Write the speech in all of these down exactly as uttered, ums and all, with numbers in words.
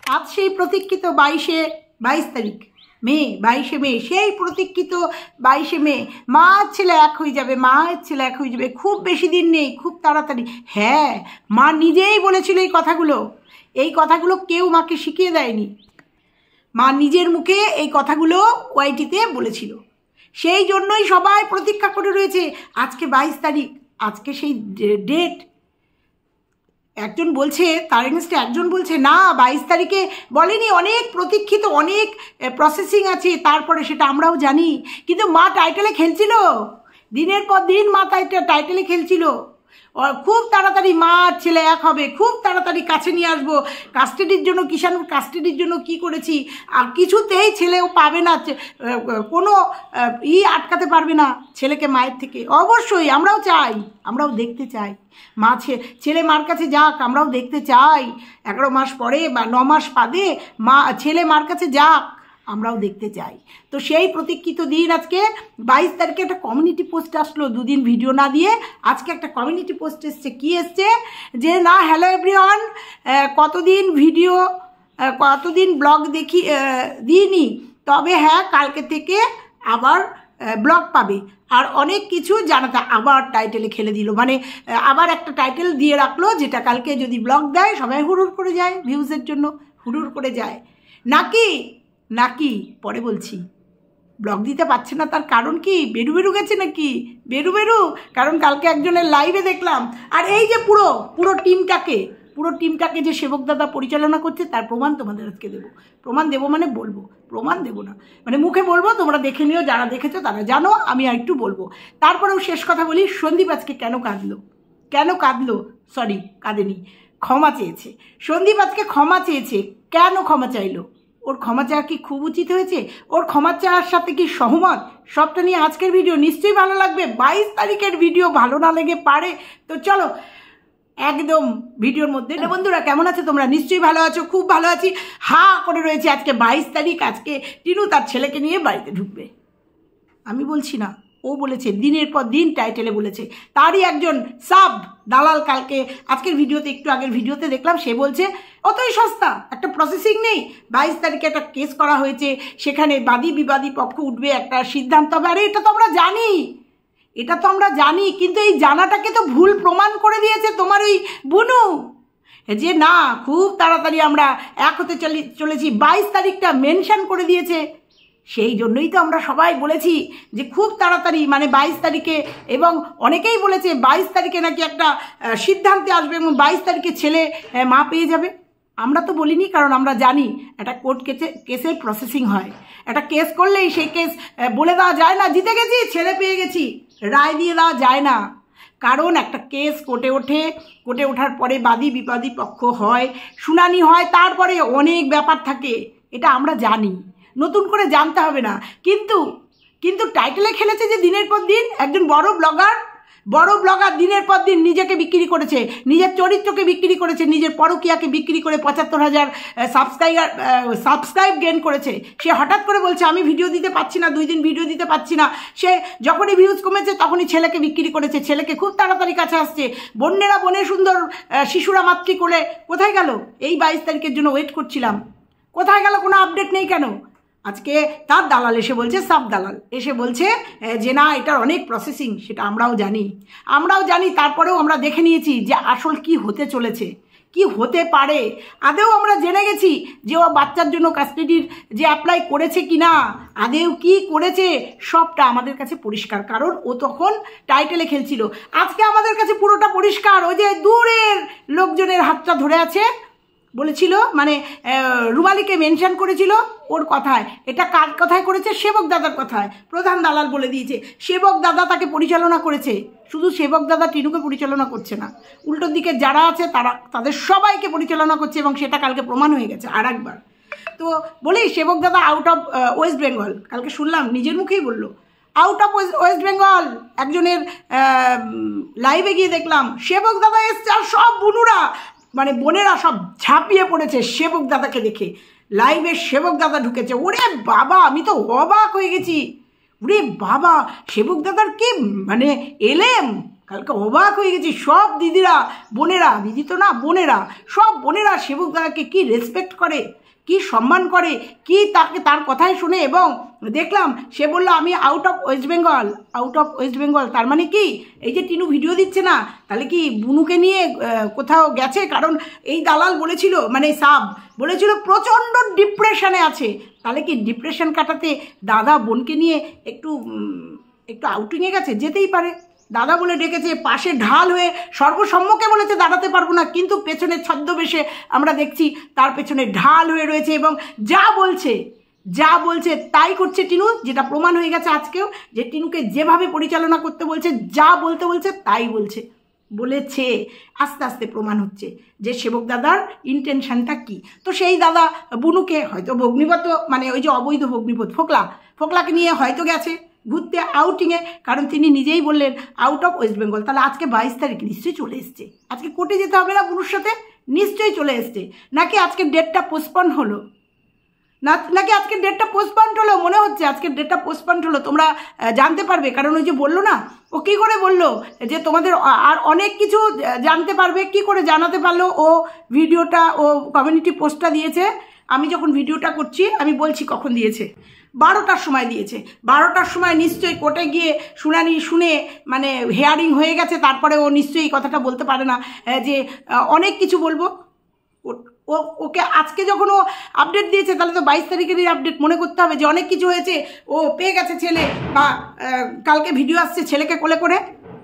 আজ সেই প্রতীক্ষিত বাইশে বাইশ তারিখ মে বাইশে মে সেই প্রতীক্ষিত বাইশে মে মা ছেলে এক হয়ে যাবে, মা ছেলে এক হয়ে যাবে, খুব বেশি দিন নেই, খুব তাড়াতাড়ি। হ্যাঁ, মা নিজেই বলেছিল এই কথাগুলো। এই কথাগুলো কেউ মাকে শিখিয়ে দেয়নি, মা নিজের মুখে এই কথাগুলো ওয়াইটিতে বলেছিল। সেই জন্যই সবাই প্রতীক্ষা করে রয়েছে। আজকে বাইশ তারিখ, আজকে সেই ডেট। একজন বলছে, তার এগেনস্টে একজন বলছে না বাইশ তারিখে বলেনি, অনেক প্রতীক্ষিত, অনেক প্রসেসিং আছে, তারপরে সেটা আমরাও জানি। কিন্তু মা টাইটেলে খেলছিল, দিনের পর দিন মা টাইটেলে খেলছিল। খুব তাড়াতাড়ি মা ছেলে এক হবে, খুব তাড়াতাড়ি কাছে নিয়ে আসবো। কাস্টাডির জন্য, কিষাণুর কাস্টাডির জন্য কি করেছি, আর কিছুতেই ছেলেও পাবে না, কোনো ই আটকাতে পারবে না ছেলেকে মায়ের থেকে। অবশ্যই আমরাও চাই, আমরাও দেখতে চাই মা ছেলে মার কাছে যাক, আমরাও দেখতে চাই। এগারো মাস পরে বা ন মাস বাদে মা ছেলে মার কাছে যাক, আমরাও দেখতে চাই। তো সেই প্রতীক্ষিত দিন আজকে বাইশ তারিখে একটা কমিউনিটি পোস্ট আসলো, দুদিন ভিডিও না দিয়ে আজকে একটা কমিউনিটি পোস্ট এসছে। কি এসছে যে না হ্যালো এভরিওয়ান, কতদিন ভিডিও কতদিন ব্লগ দেখি দিইনি, তবে হ্যাঁ কালকে থেকে আবার ব্লগ পাবে, আর অনেক কিছু জানাতে। আবার টাইটেলে খেলে দিল, মানে আবার একটা টাইটেল দিয়ে রাখলো, যেটা কালকে যদি ব্লগ দেয় সবাই হুড়ুর করে যায়, ভিউজের জন্য হুড়ুর করে যায়। নাকি নাকি পরে বলছি, ব্লগ দিতে পারছে না তার কারণ কি? বেরু বেরু গেছে নাকি? বেরু বেরু কারণ কালকে একজনের লাইভে দেখলাম। আর এই যে পুরো পুরো টিমটাকে পুরো টিমটাকে যে সেবক দাদা পরিচালনা করছে, তার প্রমাণ তোমাদের আজকে দেবো। প্রমাণ দেবো মানে বলবো, প্রমাণ দেবো না, মানে মুখে বলবো, তোমরা দেখে নিও, যারা দেখেছো তারা জানো, আমি আর একটু বলবো। তারপরেও শেষ কথা বলি, সন্দীপ আজকে কেন কাঁদলো? কেন কাঁদলো? সরি, কাঁদেনি, ক্ষমা চেয়েছে। সন্দীপ আজকে ক্ষমা চেয়েছে। কেন ক্ষমা চাইলো? ওর ক্ষমা চাওয়া কি খুব উচিত হয়েছে? ওর ক্ষমা চাওয়ার সাথে কি সহমত? সবটা নিয়ে আজকের ভিডিও নিশ্চয়ই ভালো লাগবে। বাইশ তারিখের ভিডিও ভালো না লেগে পারে তো চলো একদম ভিডিওর মধ্যে। বন্ধুরা কেমন আছে তোমরা? নিশ্চয়ই ভালো আছো, খুব ভালো আছি। হা করে রয়েছে, আজকে বাইশ তারিখ, আজকে টিনু তার ছেলেকে নিয়ে বাড়িতে ঢুকবে। আমি বলছি না, ও বলেছে, দিনের পর দিন টাইটেলে বলেছে। তারই একজন সাব দালাল কালকে আজকের ভিডিওতে, একটু আগের ভিডিওতে দেখলাম, সে বলছে অতই সস্তা, একটা প্রসেসিং নেই, বাইশ তারিখে একটা কেস করা হয়েছে, সেখানে বাদী বিবাদী পক্ষ উঠবে, একটা সিদ্ধান্ত হবে। আরে এটা তো আমরা জানি, এটা তো আমরা জানি, কিন্তু এই জানাটাকে তো ভুল প্রমাণ করে দিয়েছে তোমার ওই বুনু, যে না খুব তাড়াতাড়ি আমরা এক হতে চলি চলেছি বাইশ তারিখটা মেনশন করে দিয়েছে। সেই জন্যই তো আমরা সবাই বলেছি যে খুব তাড়াতাড়ি, মানে বাইশ তারিখে, এবং অনেকেই বলেছে বাইশ তারিখে নাকি একটা সিদ্ধান্তে আসবে এবং বাইশ তারিখে ছেলে মা পেয়ে যাবে। আমরা তো বলিনি, কারণ আমরা জানি একটা কোর্ট কেসে কেসের প্রসেসিং হয়। একটা কেস করলেই সেই কেস বলে দেওয়া যায় না জিতে গেছি, ছেলে পেয়ে গেছি, রায় দিয়ে দেওয়া যায় না। কারণ একটা কেস কোর্টে ওঠে, কোর্টে ওঠার পরে বাদী বিবাদী পক্ষ হয়, শুনানি হয়, তারপরে অনেক ব্যাপার থাকে, এটা আমরা জানি, নতুন করে জানতে হবে না। কিন্তু কিন্তু টাইটেলে খেলেছে যে দিনের পর দিন একজন বড় ব্লগার, বড় ব্লগার দিনের পর দিন নিজেকে বিক্রি করেছে, নিজের চরিত্রকে বিক্রি করেছে, নিজের পরকীয়াকে বিক্রি করে পঁচাত্তর হাজার সাবস্ক্রাইবার সাবস্ক্রাইব গেন করেছে। সে হঠাৎ করে বলছে আমি ভিডিও দিতে পারছি না, দুই দিন ভিডিও দিতে পারছি না। সে যখনই ভিউজ কমেছে তখনই ছেলেকে বিক্রি করেছে, ছেলেকে খুব তাড়াতাড়ি কাছে আসছে। বন্যেরা বনে সুন্দর, শিশুরা মাতৃ কোলে, কোথায় গেল? এই বাইশ তারিখের জন্য ওয়েট করছিলাম, কোথায় গেল? কোনো আপডেট নেই কেন? আজকে তার দালাল এসে বলছে, সাব দালাল এসে বলছে যে না এটার অনেক প্রসেসিং, সেটা আমরাও জানি, আমরাও জানি তারপরেও আমরা দেখে নিয়েছি যে আসল কি হতে চলেছে, কি হতে পারে। আদেও আমরা জেনে গেছি যে ও বাচ্চার জন্য কাস্টাডির যে অ্যাপ্লাই করেছে কি না, আদেও কি করেছে, সবটা আমাদের কাছে পরিষ্কার, কারণ ও তখন টাইটেলে খেলছিল। আজকে আমাদের কাছে পুরোটা পরিষ্কার। ওই যে দূরের লোকজনের হাতটা ধরে আছে বলেছিল, মানে রুমালিকে মেনশন করেছিল ওর কথায়, এটা কার কথায় করেছে? সেবক দাদার কথায়। প্রধান দালাল বলে দিয়েছে সেবক দাদা তাকে পরিচালনা করেছে। শুধু সেবক দাদা টিনুকে পরিচালনা করছে না, উল্টোর দিকে যারা আছে তারা তাদের সবাইকে পরিচালনা করছে, এবং সেটা কালকে প্রমাণ হয়ে গেছে আর একবার। তো বলি সেবক দাদা আউট অফ ওয়েস্ট বেঙ্গল, কালকে শুনলাম নিজের মুখেই বললো আউট অফ ওয়েস্ট বেঙ্গল। একজনের লাইভে গিয়ে দেখলাম সেবক দাদা এসছে, আর সব বুনুরা মানে বোনেরা সব ঝাঁপিয়ে পড়েছে সেবক দাদাকে দেখে। লাইভে সেবক দাদা ঢুকেছে, ওরে বাবা আমি তো অবাক হয়ে গেছি, ওরে বাবা সেবক দাদার কি মানে এলেম, কালকে অবাক হয়ে গেছি, সব দিদিরা বোনেরা, দিদি তো না বোনেরা, সব বোনেরা সেবক দাদাকে কি রেসপেক্ট করে, কি সম্মান করে, কি তাকে তার কথাই শুনে। এবং দেখলাম সে বললো আমি out of West Bengal, out of West Bengal. তার মানে কি এই যে টিনু ভিডিও দিচ্ছে না, তাহলে কি বুনুকে নিয়ে কোথাও গেছে? কারণ এই দালাল বলেছিল, মানে সাব বলেছিল প্রচণ্ড ডিপ্রেশনে আছে। তাহলে কি ডিপ্রেশন কাটাতে দাদা বোনকে নিয়ে একটু একটু আউটিংয়ে গেছে? যেতেই পারে। দাদা বলে ডেকেছে, পাশে ঢাল হয়ে সর্বসম্মুখে বলেছে দাঁড়াতে পারবো না, কিন্তু পেছনে ছদ্মবেশে আমরা দেখছি তার পেছনে ঢাল হয়ে রয়েছে এবং যা বলছে যা বলছে তাই করছে টিনু, যেটা প্রমাণ হয়ে গেছে আজকেও, যে টিনুকে যেভাবে পরিচালনা করতে বলছে, যা বলতে বলছে তাই বলছে বলেছে। আস্তে আস্তে প্রমাণ হচ্ছে যে সেবক দাদার ইন্টেনশনটা কী। তো সেই দাদা বুনুকে হয়তো ভগ্নিপত, মানে ওই যে অবৈধ ভগ্নিপত ফোকলা ফোকলাকে নিয়ে হয়তো গেছে ঘুরতে আউটিংয়ে, কারণ তিনি নিজেই বললেন আউট অফ ওয়েস্ট বেঙ্গল। তাহলে আজকে বাইশ তারিখ নিশ্চয়ই চলে এসছে, আজকে কোর্টে যেতে হবে না বুনুর সাথে? নিশ্চয়ই চলে এসছে। নাকি আজকে ডেটটা পোস্টপন্ড হলো না, নাকি আজকের ডেটটা পোস্টপন্ড হলো? মনে হচ্ছে আজকের ডেটটা পোস্টপন্ড হলো। তোমরা জানতে পারবে, কারণ ওই যে বললো না, ও কী করে বললো যে তোমাদের আর অনেক কিছু জানতে পারবে। কি করে জানাতে পারলো? ও ভিডিওটা, ও কমিউনিটি পোস্টটা দিয়েছে। আমি যখন ভিডিওটা করছি আমি বলছি কখন দিয়েছে, বারোটার সময় দিয়েছে। বারোটার সময় নিশ্চয়ই কোর্টে গিয়ে শুনানি শুনে, মানে হেয়ারিং হয়ে গেছে, তারপরে ও নিশ্চয়ই এই কথাটা বলতে পারে না যে অনেক কিছু বলবো। ও ওকে আজকে যখন ও আপডেট দিয়েছে, তাহলে তো বাইশ তারিখেরই আপডেট মনে করতে হবে যে অনেক কিছু হয়েছে, ও পেয়ে গেছে ছেলে, বা কালকে ভিডিও আসছে ছেলেকে কোলে করে।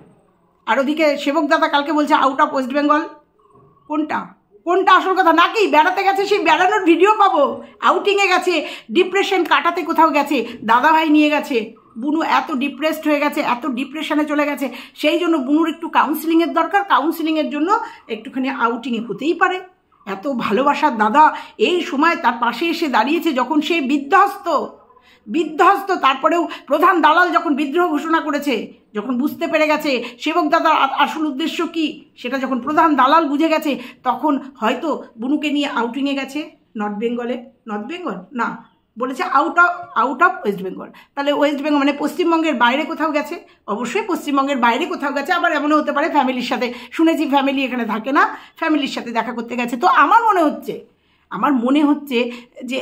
আর ওদিকে সেবক দাদা কালকে বলছে আউট অফ ওয়েস্ট বেঙ্গল। কোনটা কোনটা আসল কথা? নাকি বেড়াতে গেছে, সেই বেড়ানোর ভিডিও পাবো? আউটিংয়ে গেছে, ডিপ্রেশন কাটাতে কোথাও গেছে, দাদা ভাই নিয়ে গেছে। বুনু এত ডিপ্রেসড হয়ে গেছে, এত ডিপ্রেশনে চলে গেছে, সেই জন্য বুনুর একটু কাউন্সিলিংয়ের দরকার। কাউন্সিলিংয়ের জন্য একটুখানি আউটিংয়ে হতেই পারে। এত ভালোবাসার দাদা এই সময় তার পাশে এসে দাঁড়িয়েছে যখন সে বিধ্বস্ত বিধ্বস্ত তারপরেও প্রধান দালাল যখন বিদ্রোহ ঘোষণা করেছে, যখন বুঝতে পেরে গেছে সেবক দাদার আসল উদ্দেশ্য কি, সেটা যখন প্রধান দালাল বুঝে গেছে, তখন হয়তো বুনুকে নিয়ে আউটিংয়ে গেছে নর্থ বেঙ্গলে। নর্থ বেঙ্গল না, বলেছে out of out of West Bengal. তাহলে ওয়েস্ট বেঙ্গল মানে পশ্চিমবঙ্গের বাইরে কোথাও গেছে, অবশ্যই পশ্চিমবঙ্গের বাইরে কোথাও গেছে। আবার এমনও হতে পারে ফ্যামিলির সাথে, শুনেছি ফ্যামিলি এখানে থাকে না, ফ্যামিলির সাথে দেখা করতে গেছে। তো আমার মনে হচ্ছে আমার মনে হচ্ছে যে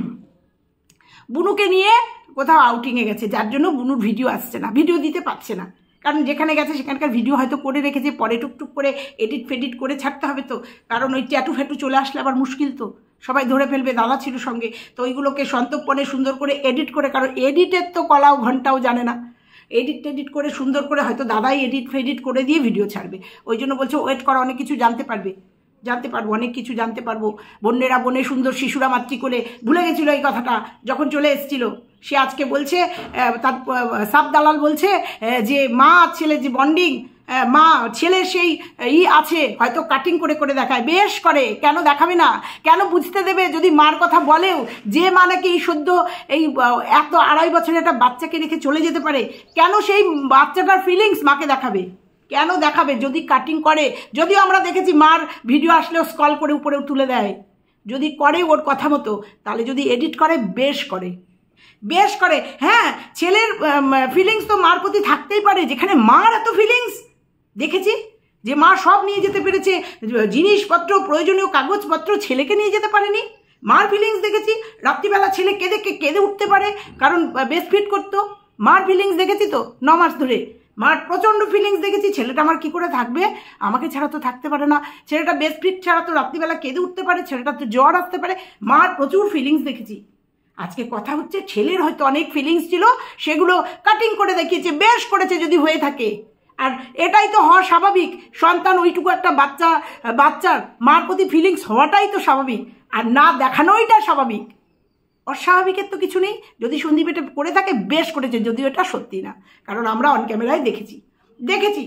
বুনুকে নিয়ে কোথাও আউটিংয়ে গেছে, যার জন্য বুনুর ভিডিও আসছে না, ভিডিও দিতে পারছে না। কারণ যেখানে গেছে সেখানকার ভিডিও হয়তো করে রেখেছে, পরে টুকটুক করে এডিট ফেডিট করে ছাড়তে হবে। তো কারণ ওই ট্যাটু ফ্যাটু চলে আসলে আবার মুশকিল, তো সবাই ধরে ফেলবে, দাদা ছিল সঙ্গে। তো ওইগুলোকে সন্তর্পণে সুন্দর করে এডিট করে, কারণ এডিটের তো কলাও ঘন্টাও জানে না, এডিট টেডিট করে সুন্দর করে হয়তো দাদাই এডিট ফেডিট করে দিয়ে ভিডিও ছাড়বে। ওই জন্য বলছে ওয়েট করা, অনেক কিছু জানতে পারবে জানতে পারবো অনেক কিছু জানতে পারবো। বন্যেরা বনে সুন্দর শিশুরা মাতৃকোলে, ভুলে গেছিলো এই কথাটা যখন চলে এসেছিল। সে আজকে বলছে, তার সাব দালাল বলছে যে মা ছেলে যে বন্ডিং, মা ছেলে সেই ই আছে, হয়তো কাটিং করে করে দেখায়। বেশ করে, কেন দেখাবে না? কেন বুঝতে দেবে? যদি মার কথা বলেও, যে মা নাকি এই সদ্য এই এত আড়াই বছরের একটা বাচ্চাকে রেখে চলে যেতে পারে, কেন সেই বাচ্চাটার ফিলিংস মাকে দেখাবে? কেন দেখাবে? যদি কাটিং করে, যদিও আমরা দেখেছি মার ভিডিও আসলেও স্ক্রল করে উপরেও তুলে দেয়, যদি করে ওর কথা মতো, তাহলে যদি এডিট করে বেশ করে বেশ করে হ্যাঁ, ছেলের ফিলিংস তো মার প্রতি থাকতেই পারে, যেখানে মার এত ফিলিংস দেখেছি যে মা সব নিয়ে যেতে পেরেছে, জিনিসপত্র প্রয়োজনীয় কাগজপত্র, ছেলেকে নিয়ে যেতে পারেনি। মার ফিলিংস দেখেছি, রাত্রিবেলা ছেলে কেঁদে কেঁদে উঠতে পারে, কারণ বেস্ট ফিট করতো। মার ফিলিংস দেখেছি তো ন মাস ধরে, মার প্রচণ্ড ফিলিংস দেখেছি। ছেলেটা আমার কি করে থাকবে? আমাকে ছাড়া তো থাকতে পারে না। ছেলেটা বেস্ট ফিট ছাড়া তো রাত্রিবেলা কেঁদে উঠতে পারে, ছেলেটা তো জ্বর আসতে পারে। মার প্রচুর ফিলিংস দেখেছি। আজকে কথা হচ্ছে ছেলের হয়তো অনেক ফিলিংস ছিল, সেগুলো কাটিং করে দেখিয়েছে, বেশ করেছে যদি হয়ে থাকে। আর এটাই তো হওয়া স্বাভাবিক, সন্তান ওইটুকু একটা বাচ্চা বাচ্চার মার প্রতি ফিলিংস হওয়াটাই তো স্বাভাবিক, আর না দেখানোইটা স্বাভাবিক। অস্বাভাবিকের তো কিছু নেই। যদি সন্দীপ এটা করে থাকে বেশ করেছে, যদিও এটা সত্যি না, কারণ আমরা অন ক্যামেরায় দেখেছি দেখেছি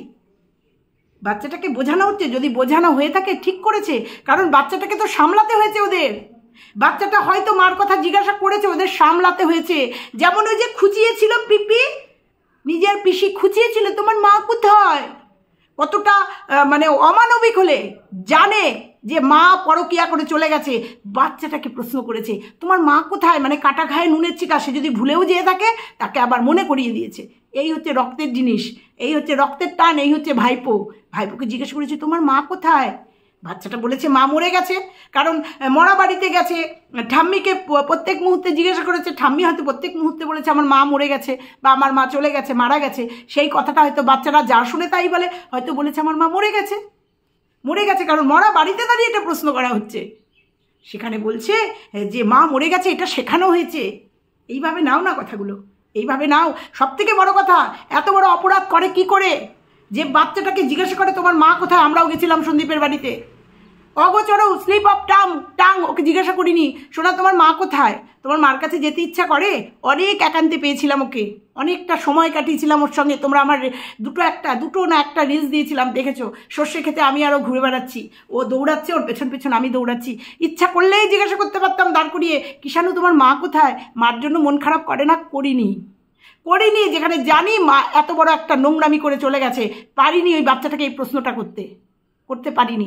বাচ্চাটাকে বোঝানো হচ্ছে, যদি বোঝানো হয়ে থাকে ঠিক করেছে, কারণ বাচ্চাটাকে তো সামলাতে হয়েছে ওদের। বাচ্চাটা হয়তো মার কথা জিজ্ঞাসা করেছে, ওদের সামলাতে হয়েছে। যেমন ওই যে খুঁচিয়েছিল পিপি, নিজের পিসি খুঁচিয়েছিল তোমার মা কোথায়, কতটা মানে অমানবিক হলে জানে যে মা পরকিয়া করে চলে গেছে, বাচ্চাটাকে প্রশ্ন করেছে তোমার মা কোথায়, মানে কাটা ঘায়ে নুনের চিকা, সে যদি ভুলেও যেয়ে থাকে তাকে আবার মনে করিয়ে দিয়েছে। এই হচ্ছে রক্তের জিনিস, এই হচ্ছে রক্তের টান, এই হচ্ছে ভাইপো। ভাইপোকে জিজ্ঞেস করেছে তোমার মা কোথায়, বাচ্চাটা বলেছে মা মরে গেছে, কারণ মরা বাড়িতে গেছে। ঠাম্মিকে প্রত্যেক মুহূর্তে জিজ্ঞাসা করেছে, ঠাম্মি হয়তো প্রত্যেক মুহূর্তে বলেছে আমার মা মরে গেছে বা আমার মা চলে গেছে, মারা গেছে। সেই কথাটা হয়তো বাচ্চারা যা শুনে তাই বলে, হয়তো বলেছে আমার মা মরে গেছে, মরে গেছে, কারণ মরা বাড়িতে দাঁড়িয়ে এটা প্রশ্ন করা হচ্ছে। সেখানে বলছে যে মা মরে গেছে, এটা শেখানো হয়েছে। এইভাবে নাও না কথাগুলো, এইভাবে নাও। সব থেকে বড় কথা, এত বড় অপরাধ করে কি করে যে বাচ্চাটাকে জিজ্ঞাসা করে তোমার মা কোথায়। আমরাও গেছিলাম সন্দীপের বাড়িতে, অগোচর স্লিপ অফ টাং টাং ওকে জিজ্ঞাসা করিনি শোনা তোমার মা কোথায়। তোমার মার কাছে যেতে ইচ্ছা করে, অনেক একান্তে পেয়েছিলাম ওকে, অনেকটা সময় কাটিয়েছিলাম ওর সঙ্গে। তোমরা আমার দুটো একটা দুটো না একটা রিলস দিয়েছিলাম, দেখেছো, সর্ষে খেতে আমি আরও ঘুরে বেড়াচ্ছি, ও দৌড়াচ্ছে, ওর পেছন পেছন আমি দৌড়াচ্ছি। ইচ্ছা করলেই জিজ্ঞাসা করতে পারতাম দাঁড় করিয়ে, কিষাণু তোমার মা কোথায়। মার জন্য মন খারাপ করে না, করিনি করিনি যেখানে জানি মা এত বড় একটা নোংরামি করে চলে গেছে, পারিনি ওই বাচ্চাটাকে এই প্রশ্নটা করতে করতে পারিনি।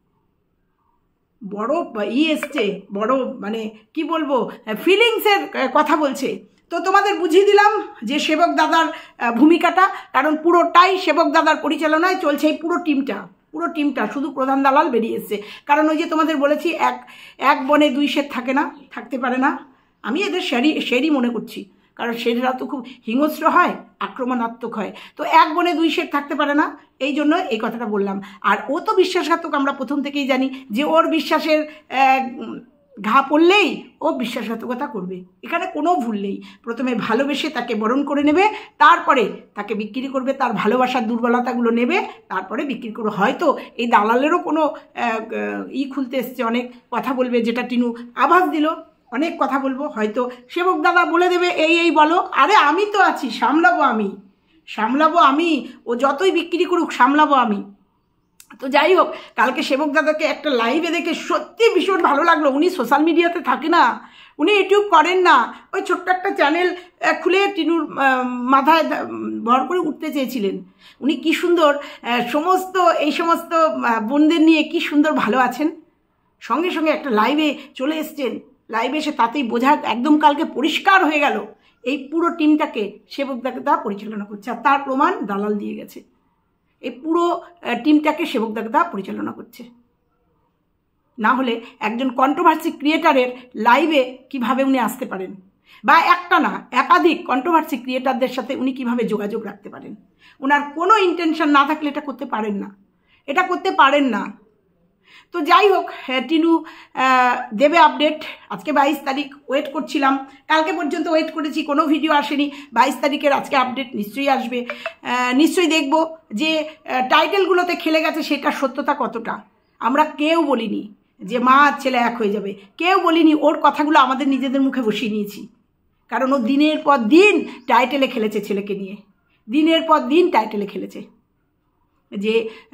বড় ই এসছে, বড় মানে কি বলবো, ফিলিংসের কথা বলছে। তো তোমাদের বুঝিয়ে দিলাম যে সেবক দাদার ভূমিকাটা, কারণ পুরোটাই সেবক দাদার পরিচালনায় চলছে এই পুরো টিমটা, পুরো টিমটা শুধু প্রধান দালাল বেরিয়ে এসছে। কারণ ওই যে তোমাদের বলেছি এক এক বনে দুই শের থাকে না, থাকতে পারে না। আমি এদের শেরই শেরই মনে করছি, কারণ শেররা তো খুব হিংস্র হয়, আক্রমণাত্মক হয়। তো এক বনে দুই শের থাকতে পারে না, এই জন্য এই কথাটা বললাম। আর ও তো বিশ্বাসঘাতক, আমরা প্রথম থেকেই জানি যে ওর বিশ্বাসের ঘা পড়লেই ও বিশ্বাসঘাতকতা করবে, এখানে কোনো ভুল নেই। প্রথমে ভালোবেসে তাকে বরণ করে নেবে, তারপরে তাকে বিক্রি করবে, তার ভালোবাসার দুর্বলতাগুলো নেবে, তারপরে বিক্রি করবে। হয়তো এই দালালেরও কোনো ই খুলতে এসছে, অনেক কথা বলবে, যেটা টিনু আভাস দিল, অনেক কথা বলবো, হয়তো সেবক দাদা বলে দেবে এই এই বলো, আরে আমি তো আছি, সামলাবো আমি সামলাবো আমি ও যতই বিক্রি করুক সামলাবো আমি। তো যাই হোক, কালকে সেবক দাদাকে একটা লাইভে দেখে সত্যি ভীষণ ভালো লাগলো। উনি সোশ্যাল মিডিয়াতে থাকে না, উনি ইউটিউব করেন না, ওই ছোট্ট একটা চ্যানেল খুলে টিনুর মাথায় ভর করে উঠতে চেয়েছিলেন। উনি কি সুন্দর সমস্ত এই সমস্ত বোনদের নিয়ে কি সুন্দর ভালো আছেন, সঙ্গে সঙ্গে একটা লাইভে চলে এসছেন। লাইভে এসে তাতেই বোঝা একদম কালকে পরিষ্কার হয়ে গেল এই পুরো টিমটাকে সেবক দাদা পরিচালনা করছে, আর তার প্রমাণ দালাল দিয়ে গেছে। এই পুরো টিমটাকে সেবক দাদা পরিচালনা করছে, না হলে একজন কন্ট্রোভার্সি ক্রিয়েটারের লাইভে কিভাবে উনি আসতে পারেন, বা একটা না একাধিক কন্ট্রোভার্সি ক্রিয়েটারদের সাথে উনি কিভাবে যোগাযোগ রাখতে পারেন। ওনার কোনো ইন্টেনশন না থাকলে এটা করতে পারেন না, এটা করতে পারেন না। তো যাই হোক, টিনু দেবে আপডেট। আজকে বাইশ তারিখ, ওয়েট করছিলাম, কালকে পর্যন্ত ওয়েট করেছি, কোনো ভিডিও আসেনি। বাইশ তারিখের আজকে আপডেট নিশ্চয়ই আসবে, নিশ্চয়ই দেখব যে টাইটেলগুলোতে খেলে গেছে সেটা সত্যতা কতটা। আমরা কেউ বলিনি যে মা আর ছেলে এক হয়ে যাবে, কেউ বলিনি। ওর কথাগুলো আমাদের নিজেদের মুখে বসিয়ে নিয়েছি, কারণ ও দিনের পর দিন টাইটেলে খেলেছে ছেলেকে নিয়ে, দিনের পর দিন টাইটেলে খেলেছে যে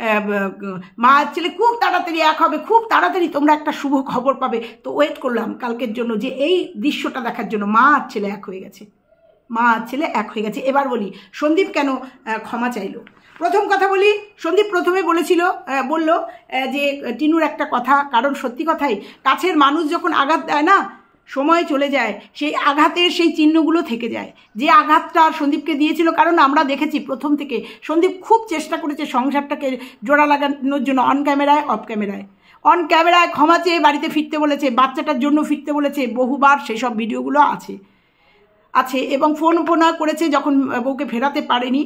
মা ছেলে খুব তাড়াতাড়ি এক হবে, খুব তাড়াতাড়ি তোমরা একটা শুভ খবর পাবে। তো ওয়েট করলাম কালকের জন্য, যে এই দৃশ্যটা দেখার জন্য। মা আর ছেলে এক হয়ে গেছে, মা আর ছেলে এক হয়ে গেছে। এবার বলি সন্দীপ কেন ক্ষমা চাইলো। প্রথম কথা বলি, সন্দীপ প্রথমে বলেছিল, বলল যে টিনুর একটা কথা, কারণ সত্যি কথাই কাছের মানুষ যখন আঘাত দেয় না, সময় চলে যায়, সেই আঘাতের সেই চিহ্নগুলো থেকে যায়। যে আঘাতটা সন্দীপকে দিয়েছিল, কারণ আমরা দেখেছি প্রথম থেকে সন্দীপ খুব চেষ্টা করেছে সংসারটাকে জোড়া লাগানোর জন্য, অন ক্যামেরায় অফ ক্যামেরায়। অন ক্যামেরায় ক্ষমা চেয়ে বাড়িতে ফিরতে বলেছে, বাচ্চাটার জন্য ফিরতে বলেছে বহুবার, সেই সব ভিডিওগুলো আছে আছে এবং ফোন ফোনা করেছে যখন বউকে ফেরাতে পারেনি।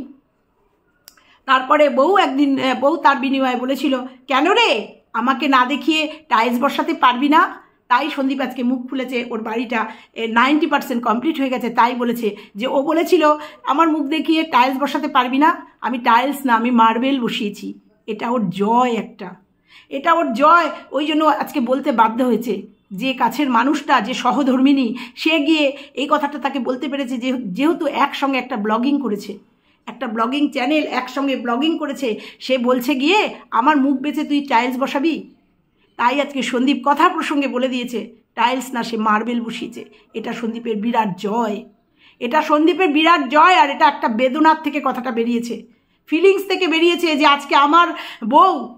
তারপরে বউ একদিন বউ তার বিনিময়ে বলেছিল, কেন রে আমাকে না দেখিয়ে টাইলস বসাতে পারবি না। তাই সন্দীপ আজকে মুখ খুলেছে, ওর বাড়িটা নাইনটি পার্সেন্ট কমপ্লিট হয়ে গেছে। তাই বলেছে যে ও বলেছিল আমার মুখ দেখিয়ে টাইলস বসাতে পারবি না, আমি টাইলস না আমি মার্বেল বসিয়েছি। এটা ওর জয়, একটা এটা ওর জয়। ওই জন্য আজকে বলতে বাধ্য হয়েছে যে কাছের মানুষটা, যে সহধর্মিনী, সে গিয়ে এই কথাটা তাকে বলতে পেরেছে, যে যেহেতু একসঙ্গে একটা ব্লগিং করেছে, একটা ব্লগিং চ্যানেল একসঙ্গে ব্লগিং করেছে, সে বলছে গিয়ে আমার মুখ বেঁচে তুই টাইলস বসাবি। তাই আজকে সন্দীপ কথা প্রসঙ্গে বলে দিয়েছে টাইলস না, সে মার্বেল বসিয়েছে। এটা সন্দীপের বিরাট জয়, এটা সন্দীপের বিরাট জয়। আর এটা একটা বেদনার থেকে কথাটা বেরিয়েছে, ফিলিংস থেকে বেরিয়েছে, যে আজকে আমার বউ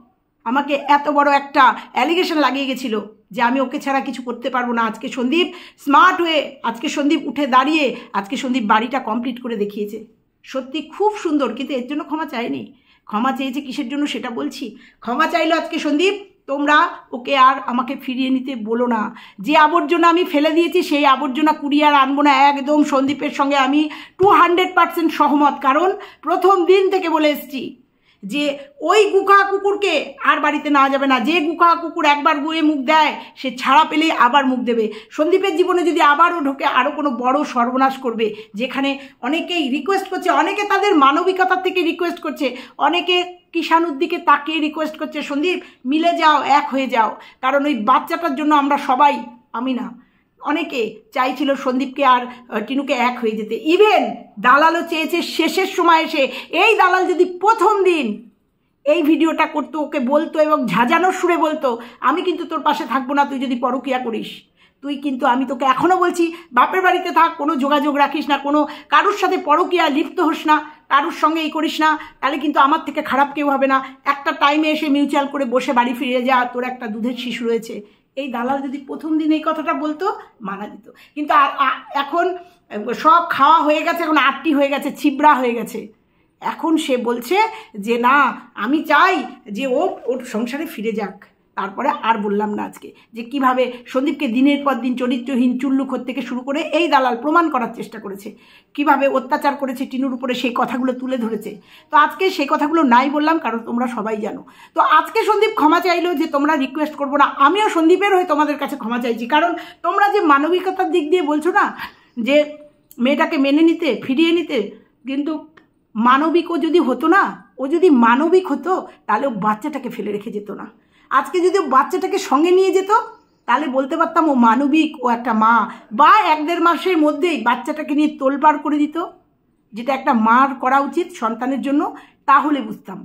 আমাকে এত বড় একটা অ্যালিগেশন লাগিয়ে গেছিল যে আমি ওকে ছাড়া কিছু করতে পারবো না। আজকে সন্দীপ স্মার্ট হয়ে, আজকে সন্দীপ উঠে দাঁড়িয়ে, আজকে সন্দীপ বাড়িটা কমপ্লিট করে দেখিয়েছে। সত্যি খুব সুন্দর, কিন্তু এর জন্য ক্ষমা চাইনি। ক্ষমা চেয়েছে কিসের জন্য সেটা বলছি। ক্ষমা চাইলো আজকে সন্দীপ, তোমরা ওকে আর আমাকে ফিরিয়ে নিতে বলো না। যে আবর্জনা আমি ফেলে দিয়েছি সেই আবর্জনা কুড়িয়ে আর আনবো না। একদম সন্দীপের সঙ্গে আমি টু হান্ড্রেড পার্সেন্ট সহমত। কারণ প্রথম দিন থেকে বলে এসছি যে ওই গুখা কুকুরকে আর বাড়িতে নেওয়া যাবে না। যে গুখা কুকুর একবার গুয়ে মুখ দেয় সে ছাড়া পেলেই আবার মুখ দেবে। সন্দীপের জীবনে যদি আবারও ঢোকে আরও কোনো বড় সর্বনাশ করবে। যেখানে অনেকেই রিকোয়েস্ট করছে, অনেকে তাদের মানবিকতার থেকে রিকোয়েস্ট করছে, অনেকে কিষাণুর দিকে তাকিয়ে রিকোয়েস্ট করছে, সন্দীপ মিলে যাও, এক হয়ে যাও। কারণ ওই বাচ্চাটার জন্য আমরা সবাই, আমি না অনেকে চাইছিল সন্দীপকে আর টিনুকে এক হয়ে যেতে। ইভেন দালালও চেয়েছে শেষের সময় এসে। এই দালাল যদি প্রথম দিন এই ভিডিওটা করতো, ওকে বলতো এবং ঝাঁঝানোর সুরে বলতো, আমি কিন্তু তোর পাশে থাকবো না তুই যদি পরকীয়া করিস। তুই কিন্তু, আমি তোকে এখনও বলছি, বাপের বাড়িতে থাক, কোনো যোগাযোগ রাখিস না, কোনো কারুর সাথে পরকীয়া লিপ্ত হোস না, কারুর সঙ্গে এই করিস না, তাহলে কিন্তু আমার থেকে খারাপ কেউ হবে না। একটা টাইমে এসে মিউচুয়াল করে বসে বাড়ি ফিরে যা, তোর একটা দুধের শিশু রয়েছে। এই দালাল যদি প্রথম দিন এই কথাটা বলতো মানা দিত। কিন্তু এখন সব খাওয়া হয়ে গেছে, এখন আটটি হয়ে গেছে, ছিবড়া হয়ে গেছে। এখন সে বলছে যে না, আমি চাই যে ও ওর সংসারে ফিরে যাক। তারপরে আর বললাম না আজকে যে কিভাবে সন্দীপকে দিনের পর দিন চরিত্রহীন চুল্লুখোর থেকে শুরু করে এই দালাল প্রমাণ করার চেষ্টা করেছে, কিভাবে অত্যাচার করেছে টিনুর উপরে, সেই কথাগুলো তুলে ধরেছে। তো আজকে সেই কথাগুলো নাই বললাম, কারণ তোমরা সবাই জানো। তো আজকে সন্দীপ ক্ষমা চাইলো যে তোমরা রিকোয়েস্ট করবো না। আমিও সন্দীপের হয়ে তোমাদের কাছে ক্ষমা চাইছি। কারণ তোমরা যে মানবিকতার দিক দিয়ে বলছো না যে মেয়েটাকে মেনে নিতে, ফিরিয়ে নিতে, কিন্তু মানবিকও যদি হতো না, ও যদি মানবিক হতো তাহলে ও বাচ্চাটাকে ফেলে রেখে যেত না। আজকে যদি বাচ্চাটাকে সঙ্গে নিয়ে যেত তাহলে বলতে পারতাম ও মানবিক, ও একটা মা। বা এক দেড় মাসের মধ্যেই বাচ্চাটাকে নিয়ে তোলপাড় করে দিত, যেটা একটা মার করা উচিত সন্তানের জন্য, তাহলে বুঝতাম।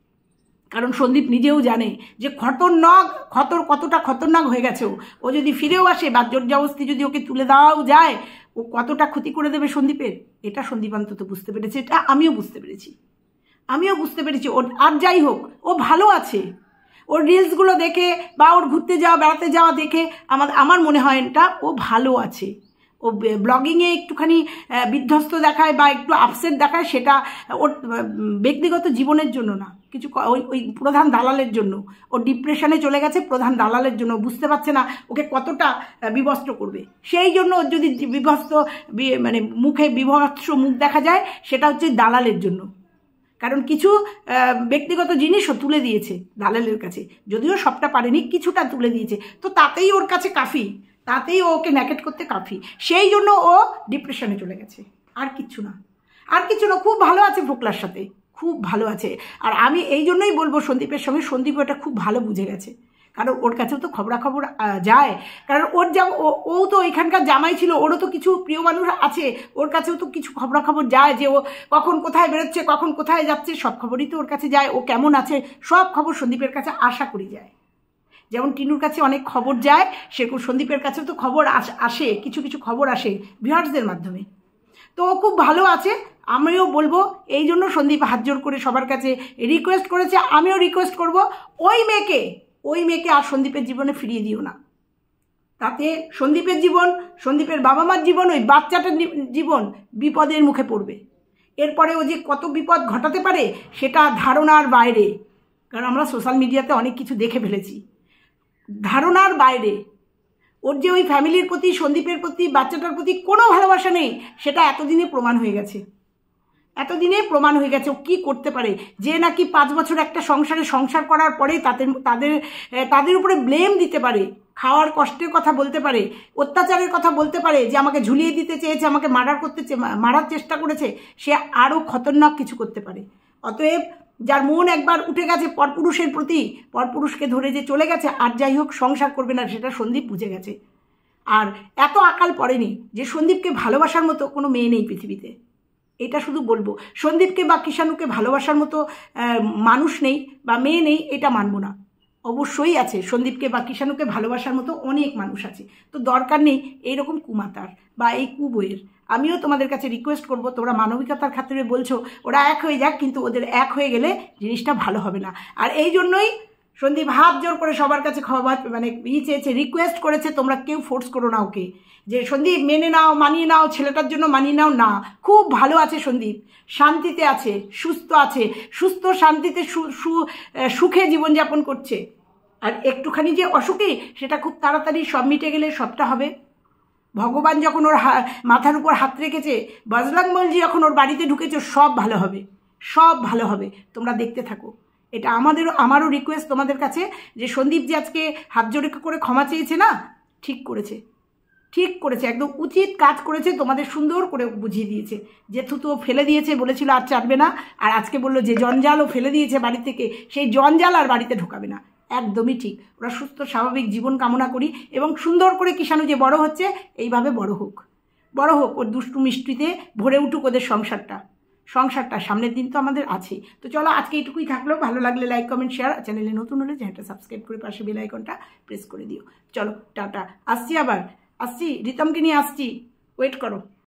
কারণ সন্দীপ নিজেও জানে যে খতরনাক, খতর কতটা খতরনাক হয়ে গেছে ও। ও যদি ফিরেও আসে বা জোরজবস্তি যদি ওকে তুলে দেওয়াও যায়, ও কতটা ক্ষতি করে দেবে সন্দীপের, এটা সন্দীপ অন্তত বুঝতে পেরেছে। এটা আমিও বুঝতে পেরেছি, আমিও বুঝতে পেরেছি। ওর আর যাই হোক, ও ভালো আছে। ওর রিলসগুলো দেখে বা ওর ঘুরতে যাওয়া, বেড়াতে যাওয়া দেখে আমার আমার মনে হয় এটা ও ভালো আছে। ও ব্লগিংয়ে একটুখানি বিধ্বস্ত দেখায় বা একটু আপসেট দেখায়, সেটা ওর ব্যক্তিগত জীবনের জন্য না, কিছু ওই ওই প্রধান দালালের জন্য। ও ডিপ্রেশনে চলে গেছে প্রধান দালালের জন্য। বুঝতে পারছে না ওকে কতটা বিভস্ত করবে। সেই জন্য ওর যদি বিভস্ত, মানে মুখে বিভৎস মুখ দেখা যায়, সেটা হচ্ছে দালালের জন্য। কারণ কিছু ব্যক্তিগত জিনিসও তুলে দিয়েছে দালালের কাছে, যদিও সবটা পারেনি, কিছুটা তুলে দিয়েছে। তো তাতেই ওর কাছে কাফি, তাতেই ওকে ন্যাকেট করতে কাফি। সেই জন্য ও ডিপ্রেশনে চলে গেছে, আর কিচ্ছু না, আর কিছু না। খুব ভালো আছে ফোকলার সাথে, খুব ভালো আছে। আর আমি এই জন্যই বলবো সন্দীপের সঙ্গে, সন্দীপ ওটা খুব ভালো বুঝে গেছে। কারণ ওর কাছেও তো খবরাখবর যায়, কারণ ওর যা ও তো এখানকার জামাই ছিল, ওরও তো কিছু প্রিয় মানুষ আছে, ওর কাছেও তো কিছু খবরাখবর যায় যে ও কখন কোথায় বেরোচ্ছে, কখন কোথায় যাচ্ছে, সব খবরই তো ওর কাছে যায়। ও কেমন আছে সব খবর সন্দীপের কাছে আশা করি যায়। যেমন টিনুর কাছে অনেক খবর যায়, সেরকম সন্দীপের কাছেও তো খবর আসে, কিছু কিছু খবর আসে ভিউয়ার্সদের মাধ্যমে। তো ও খুব ভালো আছে। আমিও বলবো, এই জন্য সন্দীপ হাত জোর করে সবার কাছে রিকোয়েস্ট করেছে, আমিও রিকোয়েস্ট করব, ওই মেয়েকে ওই মেয়েকে আর সন্দীপের জীবনে ফিরিয়ে দিও না। তাতে সন্দীপের জীবন, সন্দীপের বাবা মার জীবন, ওই বাচ্চাটার জীবন বিপদের মুখে পড়বে। এরপরে ও যে কত বিপদ ঘটাতে পারে সেটা ধারণার বাইরে। কারণ আমরা সোশ্যাল মিডিয়াতে অনেক কিছু দেখে ফেলেছি, ধারণার বাইরে। ওর যে ওই ফ্যামিলির প্রতি, সন্দীপের প্রতি, বাচ্চাটার প্রতি কোনো ভালোবাসা নেই, সেটা এতদিনে প্রমাণ হয়ে গেছে। এতদিনে প্রমাণ হয়ে গেছে ও কী করতে পারে। যে নাকি পাঁচ বছর একটা সংসারে সংসার করার পরে তাদের তাদের তাদের উপরে ব্লেম দিতে পারে, খাওয়ার কষ্টের কথা বলতে পারে, অত্যাচারের কথা বলতে পারে, যে আমাকে ঝুলিয়ে দিতে চেয়েছে, আমাকে মার্ডার করতে মারার চেষ্টা করেছে, সে আরও খতরনাক কিছু করতে পারে। অতএব যার মন একবার উঠে গেছে পরপুরুষের প্রতি, পরপুরুষকে ধরে যে চলে গেছে, আর যাই হোক সংসার করবে না, সেটা সন্দীপ বুঝে গেছে। আর এত আকাল পড়েনি যে সন্দীপকে ভালোবাসার মতো কোনো মেয়ে নেই পৃথিবীতে। এটা শুধু বলবো, সন্দীপকে বা কিষাণুকে ভালোবাসার মতো মানুষ নেই বা মেয়ে নেই, এটা মানবো না। অবশ্যই আছে, সন্দীপকে বা কিষাণুকে ভালোবাসার মতো অনেক মানুষ আছে। তো দরকার নেই এইরকম কুমাতার বা এই কুবইয়ের। আমিও তোমাদের কাছে রিকোয়েস্ট করব, তোমরা মানবিকতার খাতিরে বলছো ওরা এক হয়ে যাক, কিন্তু ওদের এক হয়ে গেলে জিনিসটা ভালো হবে না। আর এই জন্যই সন্দীপ হাত জোর করে সবার কাছে ক্ষমা মানে ই চেয়েছে, রিকোয়েস্ট করেছে, তোমরা কেউ ফোর্স করো না ওকে যে সন্দীপ মেনে নাও, মানিয়ে নাও, ছেলেটার জন্য মানিয়ে নাও না। খুব ভালো আছে সন্দীপ, শান্তিতে আছে, সুস্থ আছে, সুস্থ শান্তিতে সুখে জীবনযাপন করছে। আর একটুখানি যে অসুখী সেটা খুব তাড়াতাড়ি সব মিটে গেলে সবটা হবে। ভগবান যখন ওর মাথার উপর হাত রেখেছে, বজরং বলজি যখন ওর বাড়িতে ঢুকেছে, সব ভালো হবে, সব ভালো হবে। তোমরা দেখতে থাকো। এটা আমাদেরও আমারও রিকোয়েস্ট তোমাদের কাছে যে সন্দীপ যে আজকে হাত জোড়ে করে ক্ষমা চেয়েছে না, ঠিক করেছে, ঠিক করেছে, একদম উচিত কাজ করেছে। তোমাদের সুন্দর করে বুঝিয়ে দিয়েছে। যে থুতু ফেলে দিয়েছে, বলেছিল আর চাটবে না, আর আজকে বললো যে জঞ্জালও ফেলে দিয়েছে বাড়ি থেকে, সেই জঞ্জাল আর বাড়িতে ঢোকাবে না। একদমই ঠিক। ওরা সুস্থ স্বাভাবিক জীবন কামনা করি এবং সুন্দর করে কিষাণু যে বড় হচ্ছে এইভাবে বড় হোক, বড় হোক, ওর দুষ্টু মিষ্টিতে ভরে উঠুক ওদের সংসারটা। সংসারটা সামনের দিন তো আমাদের আছে। তো চলো আজকে এইটুকুই থাকলো। ভালো লাগলে লাইক কমেন্ট শেয়ার, চ্যানেলে নতুন হলে চ্যানেলটা সাবস্ক্রাইব করে পাশে বেল আইকনটা প্রেস করে দিও। চলো টাটা, আসছি, আবার আসছি, রিতমকে নিয়ে আসছি, ওয়েট করো।